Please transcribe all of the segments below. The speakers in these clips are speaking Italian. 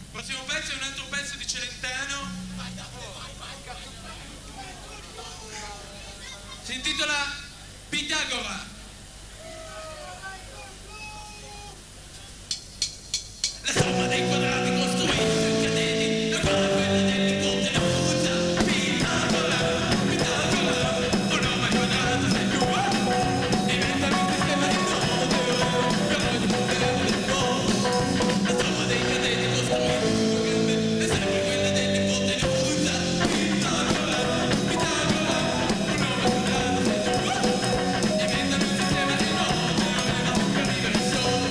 prossimo pezzo è un altro pezzo di Celentano. Si intitola Pitagora. La somma dei quadrati costruiti per cadeti è uguale a quella dell'ipotenusa. Pitagora, Pitagora, un nome al quadrato sei più uguale. Diventa un sistema di nodo, però di potere del mondo. La somma dei cadeti costruiti per cadeti è sempre quella dell'ipotenusa. Pitagora, Pitagora, un nome al quadrato sei più uguale. Diventa un sistema di nodo, per vivere solo.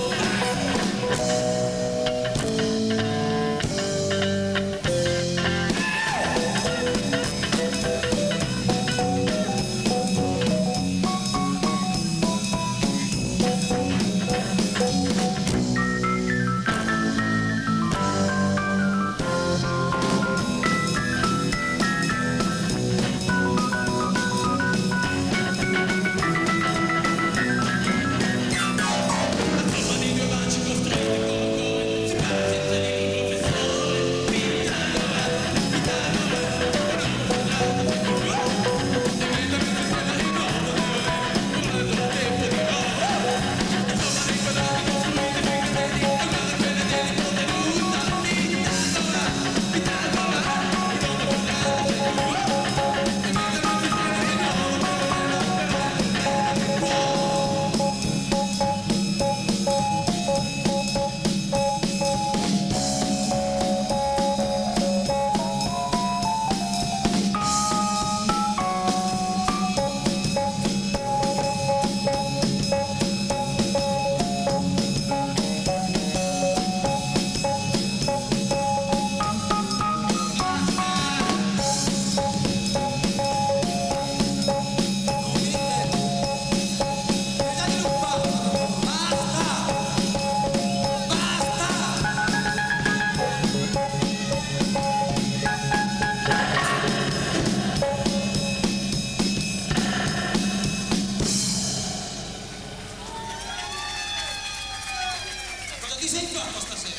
Cosa ti sei fatto stasera?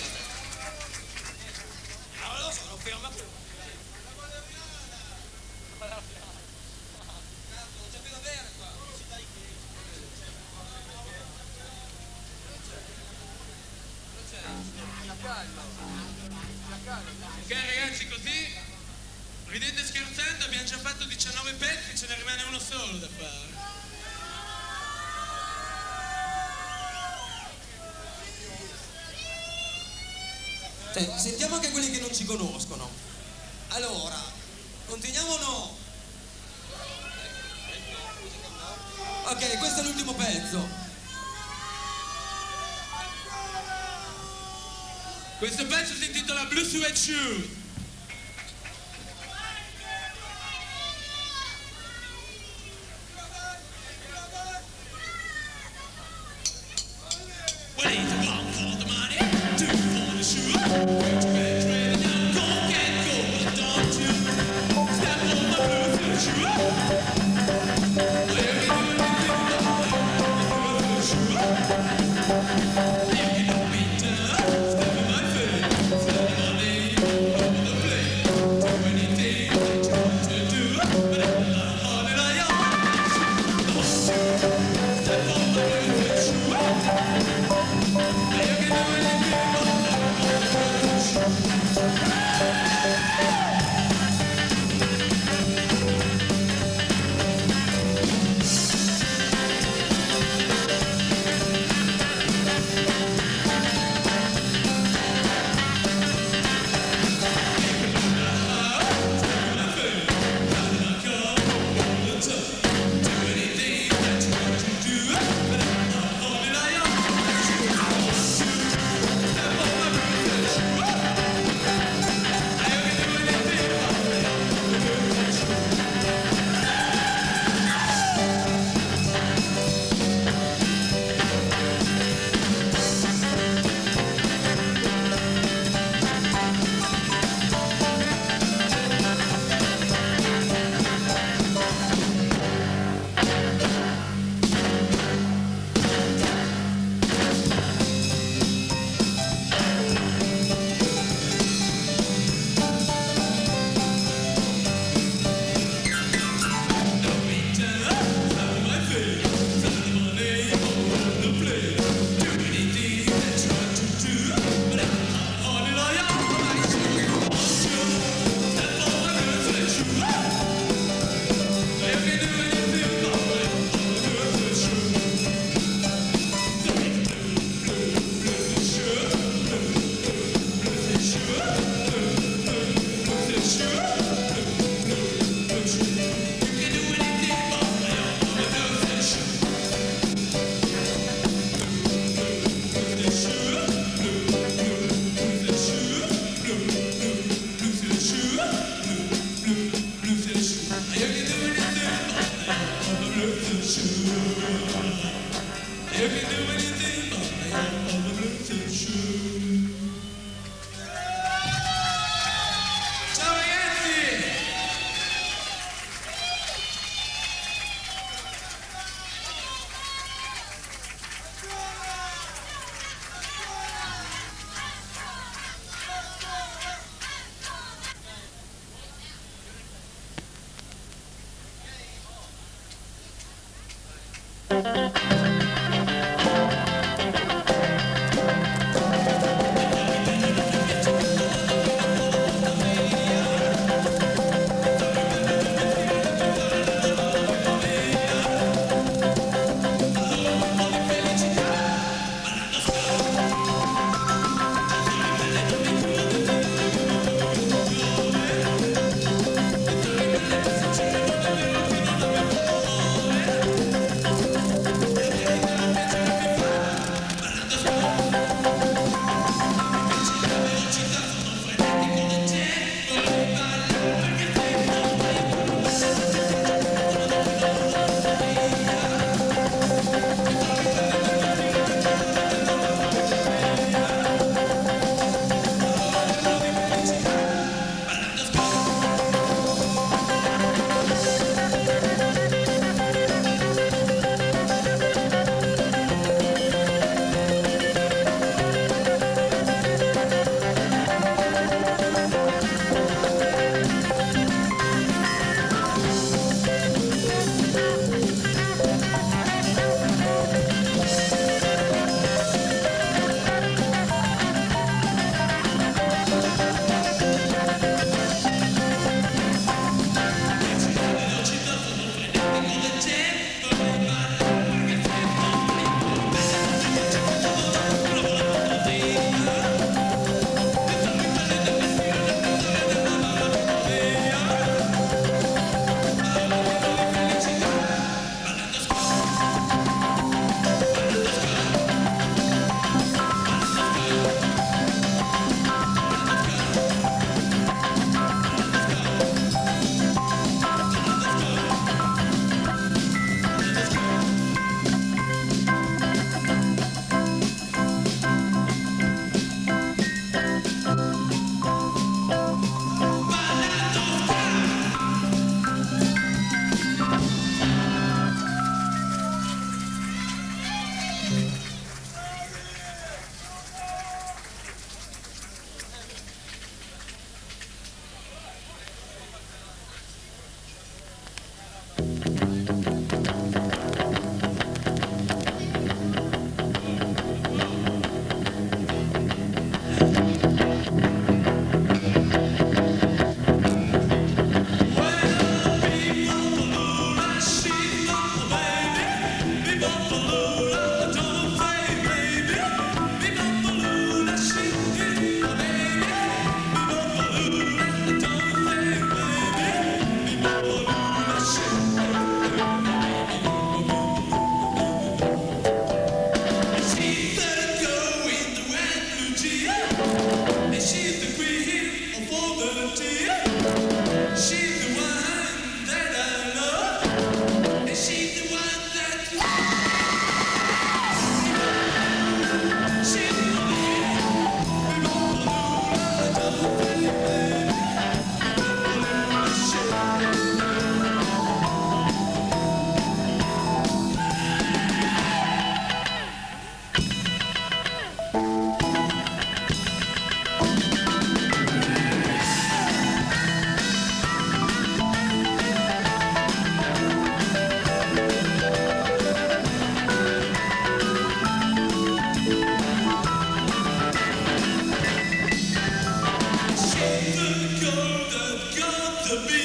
Non lo so, non ferma più. Non c'è più da bere qua. Ok ragazzi, così ridete scherzando, abbiamo già fatto 19 pezzi, ce ne rimane uno solo da fare. Cioè, sentiamo anche quelli che non ci conoscono. Allora, continuiamo o no? Ok, questo è l'ultimo pezzo. Questo pezzo si intitola Blue Suede Shoe. One for the money, two for the shoe. Go get gold, don't you step on my blue suede shoe. You know me down, step in my face, spend the money over the plate. Do anything that you want to do, but I'm not hard and I am. Don't you step on my blue suede shoe. You can do anything but I'm not The beat.